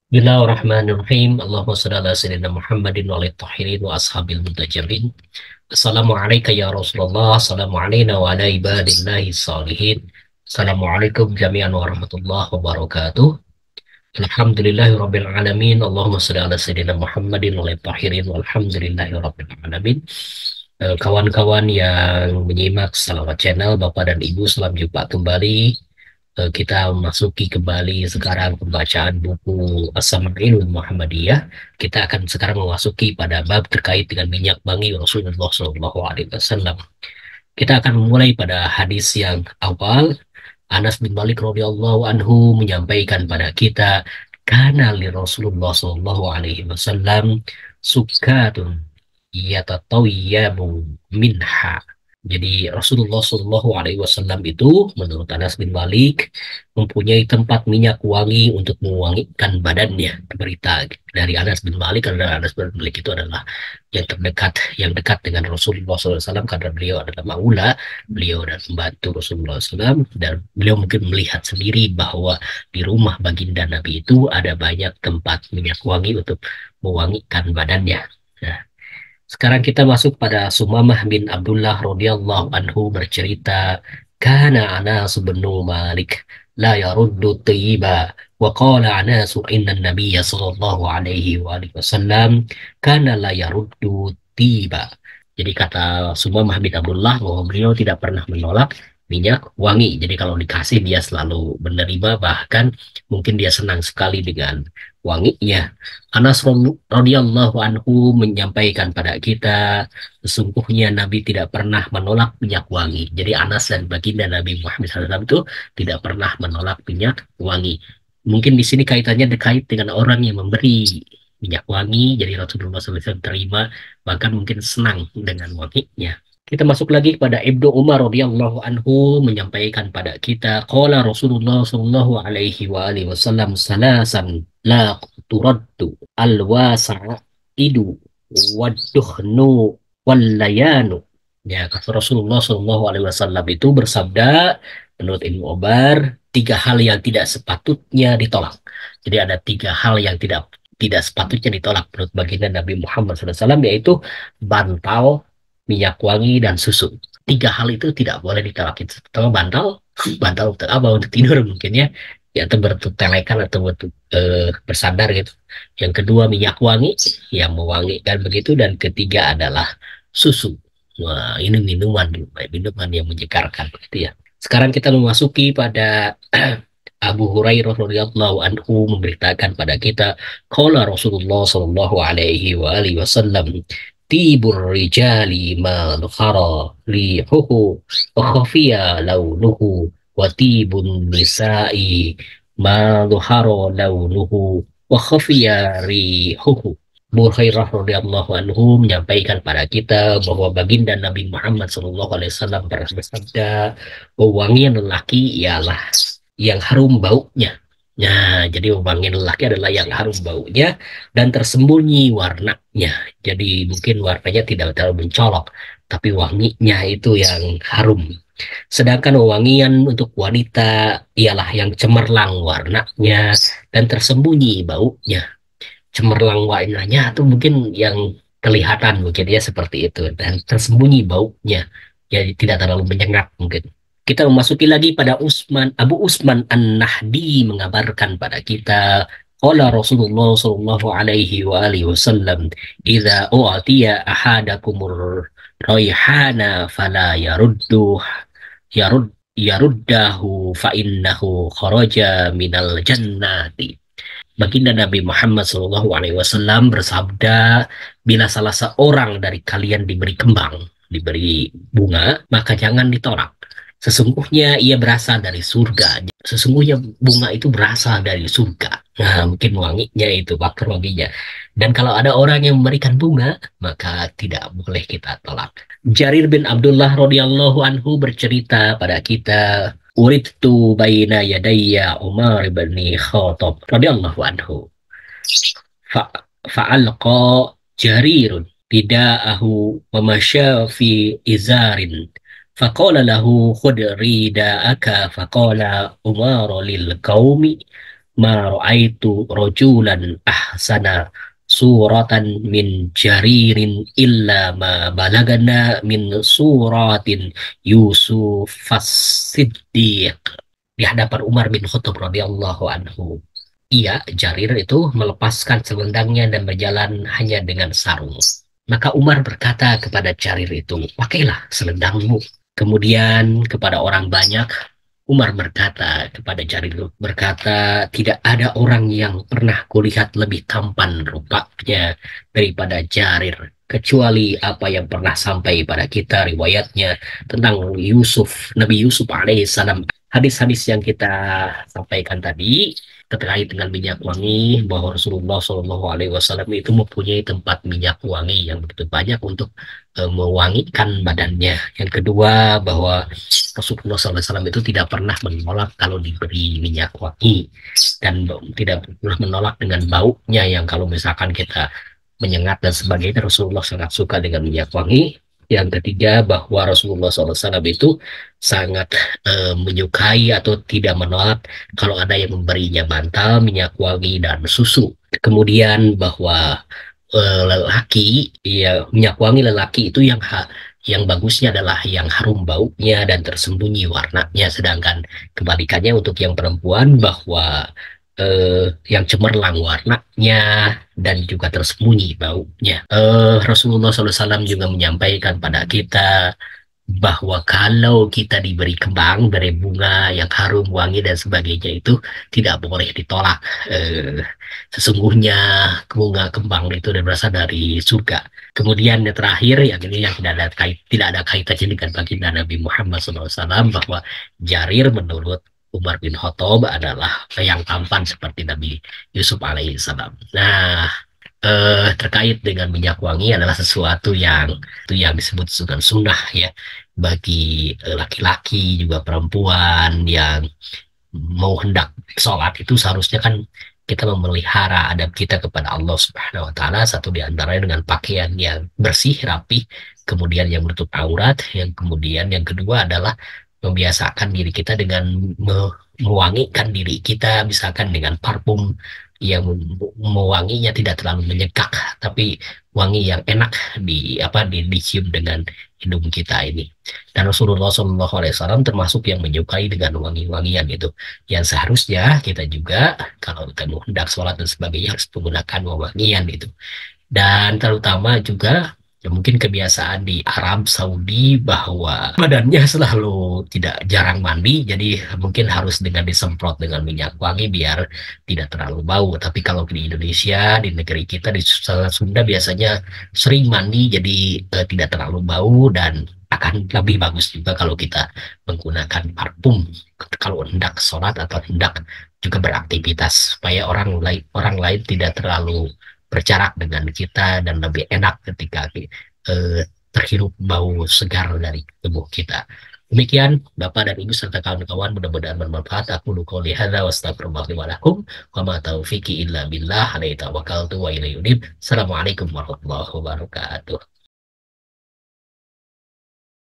Bismillahirrahmanirrahim. Allahumma shalli ala sayyidina Muhammadin wa alihi tahirin wa ashabil mutajabbin. Assalamualaikum ya Rasulullah. Assalamualaikum wa ala ibadillahi salihin. Assalamualaikum jami'an warahmatullahi wabarakatuh. Alhamdulillahi rabbil alamin. Allahumma shalli ala sayyidina Muhammadin wa alihi tahirin walhamdulillahi rabbil alamin. Kawan-kawan yang menyimak Salawat Channel, Bapak dan Ibu, selamat jumpa kembali. Kita memasuki kembali sekarang pembacaan buku As-Sama'ilul Muhammadiyah. Kita akan sekarang memasuki pada bab terkait dengan minyak wangi Rasulullah SAW. Kita akan memulai pada hadis yang awal. Anas bin Malik radhiyallahu anhu menyampaikan pada kita, kana li Rasulullah SAW sukatun yatatawiyyabu minha. Jadi Rasulullah SAW itu menurut Anas bin Malik mempunyai tempat minyak wangi untuk mewangikan badannya. Berita dari Anas bin Malik karena Anas bin Malik itu adalah yang dekat dengan Rasulullah SAW karena beliau adalah maula, beliau dan membantu Rasulullah SAW, dan beliau mungkin melihat sendiri bahwa di rumah baginda Nabi itu ada banyak tempat minyak wangi untuk mewangikan badannya. Nah, sekarang kita masuk pada Sumamah bin Abdullah radhiyallahu anhu bercerita, kana Anas bin Malik la yaruddu tayyiba wa qala Anas inna an-nabiyya sallallahu alaihi wa alihi wasallam kana la yaruddu tiba. Jadi kata Sumamah bin Abdullah bahwa beliau tidak pernah menolak minyak wangi. Jadi kalau dikasih dia selalu menerima, bahkan mungkin dia senang sekali dengan wanginya. Anas radhiyallahu anhu menyampaikan pada kita, sesungguhnya Nabi tidak pernah menolak minyak wangi. Jadi Anas dan baginda Nabi Muhammad SAW itu tidak pernah menolak minyak wangi. Mungkin di sini kaitannya terkait dengan orang yang memberi minyak wangi, jadi Rasulullah SAW terima, bahkan mungkin senang dengan wanginya. Kita masuk lagi kepada Ibnu Umar radhiyallahu anhu menyampaikan pada kita, qala Rasulullah sallallahu alaihi wa alihi wasallam salasan la turaddu al-wasa'idu wad-duhnu wal-layanu. Ya, kata Rasulullah sallallahu alaihi wasallam itu bersabda, menurut Ibnu Umar, tiga hal yang tidak sepatutnya ditolak. Jadi ada tiga hal yang tidak sepatutnya ditolak menurut baginda Nabi Muhammad SAW, yaitu bantal, minyak wangi, dan susu. Tiga hal itu tidak boleh ditolak. Pertama bantal, bantal untuk apa? Untuk tidur mungkin ya, ya atau bertelekan atau bersandar gitu. Yang kedua minyak wangi yang mewangikan begitu, dan ketiga adalah susu. Wah, ini minuman, minuman yang menyegarkan begitu ya. Sekarang kita memasuki pada Abu Hurairah radhiyallahu anhu memberitakan pada kita, qala Rasulullah sallallahu alaihi wa alihi wasallam, tibur rijali ma dhukhara rihuhu wa khafiya launuhu wa tibun nisa'i ma dhukhara launuhu wa khafiya rihuhu. Abu Hurairah radhiyallahu anhu menyampaikan pada kita bahwa baginda Nabi Muhammad SAW bersabda, wangian lelaki ialah yang harum baunya. Nah, jadi wangian lelaki adalah yang harum baunya dan tersembunyi warnanya. Jadi mungkin warnanya tidak terlalu mencolok, tapi wanginya itu yang harum. Sedangkan wangian untuk wanita ialah yang cemerlang warnanya dan tersembunyi baunya. Cemerlang warnanya atau mungkin yang kelihatan mungkin ya seperti itu, dan tersembunyi baunya. Jadi tidak terlalu menyengat mungkin. Kita memasuki lagi pada Abu Usman An-Nahdi mengabarkan pada kita, qala Rasulullah sallallahu alaihi wa alihi wasallam, idza u'tiya ahadakumur raihana fala yaruddahu fa innahu kharaja minal jannati. Baginda Nabi Muhammad SAW bersabda, bila salah seorang dari kalian diberi kembang, diberi bunga, maka jangan ditolak. Sesungguhnya ia berasal dari surga. Sesungguhnya bunga itu berasal dari surga. Nah, mungkin wanginya itu, faktor wanginya. Dan kalau ada orang yang memberikan bunga, maka tidak boleh kita tolak. Jarir bin Abdullah radhiyallahu anhu bercerita pada kita, uridtu baina yadayya Umar bin Khattab radhiyallahu anhu. Fa'alqa jarirun rida'ahu wa masya fi izarin. Faqala lahu khudh rida'aka. Faqala Umar lil qaumi ma ra'aitu rajulan ahsana suratan min jaririn illa ma balagana min suratin Yusuf as-Siddiq. Di hadapan Umar bin Khattab radhiyallahu anhu. Iya, Jarir itu melepaskan selendangnya dan berjalan hanya dengan sarung. Maka Umar berkata kepada Jarir itu, pakailah selendangmu. Kemudian kepada orang banyak, Umar berkata kepada Jarir, berkata, tidak ada orang yang pernah kulihat lebih tampan rupanya daripada Jarir. Kecuali apa yang pernah sampai pada kita riwayatnya tentang Yusuf, Nabi Yusuf alaihissalam. Hadis-hadis yang kita sampaikan tadi terkait dengan minyak wangi, bahwa Rasulullah Shallallahu Alaihi Wasallam itu mempunyai tempat minyak wangi yang begitu banyak untuk mewangikan badannya. Yang kedua, bahwa Rasulullah SAW itu tidak pernah menolak kalau diberi minyak wangi, dan tidak pernah menolak dengan baunya yang kalau misalkan kita menyengat dan sebagainya. Rasulullah sangat suka dengan minyak wangi. Yang ketiga, bahwa Rasulullah SAW itu sangat menyukai atau tidak menolak kalau ada yang memberinya bantal, minyak wangi, dan susu. Kemudian bahwa lelaki, ya, minyak wangi lelaki itu yang bagusnya adalah yang harum baunya dan tersembunyi warnanya, sedangkan kebalikannya untuk yang perempuan, bahwa yang cemerlang warnanya dan juga tersembunyi baunya. Rasulullah SAW juga menyampaikan pada kita bahwa kalau kita diberi kembang dari bunga yang harum, wangi, dan sebagainya, itu tidak boleh ditolak. Eh, Sesungguhnya bunga kembang itu berasal dari surga. Kemudian yang terakhir, yang ini yang tidak ada kaitannya dengan baginda Nabi Muhammad SAW, bahwa Jarir menurut Umar bin Khattab adalah yang tampan seperti Nabi Yusuf alaihissalam. Nah, terkait dengan minyak wangi adalah sesuatu yang disebut dengan sunnah, ya, bagi laki-laki juga perempuan yang mau hendak sholat itu seharusnya kan kita memelihara adab kita kepada Allah Subhanahu wa taala, satu di antaranya dengan pakaian yang bersih, rapi, kemudian yang menutup aurat, yang kemudian yang kedua adalah membiasakan diri kita dengan mewangikan diri kita, misalkan dengan parfum yang mewanginya tidak terlalu menyegar, tapi wangi yang enak dicium dengan hidung kita ini. Dan Rasulullah SAW termasuk yang menyukai dengan wangi-wangian itu, yang seharusnya kita juga kalau kita mau hendak sholat dan sebagainya harus menggunakan wangian itu. Dan terutama juga, ya, mungkin kebiasaan di Arab Saudi bahwa badannya selalu tidak jarang mandi, jadi mungkin harus dengan disemprot dengan minyak wangi biar tidak terlalu bau. Tapi kalau di Indonesia, di negeri kita, di Sunda biasanya sering mandi, jadi tidak terlalu bau, dan akan lebih bagus juga kalau kita menggunakan parfum kalau hendak sholat atau hendak juga beraktivitas, supaya orang lain tidak terlalu berjarak dengan kita dan lebih enak ketika terhirup bau segar dari tubuh kita. Demikian Bapak dan Ibu serta kawan-kawan, mudah-mudahan bermanfaat. Aku qouli hadza wa astaghfirullah li wa lakum wa ma taufiqi illa billah alaihi tawakkaltu wa ilaihi unib. Assalamualaikum warahmatullahi wabarakatuh.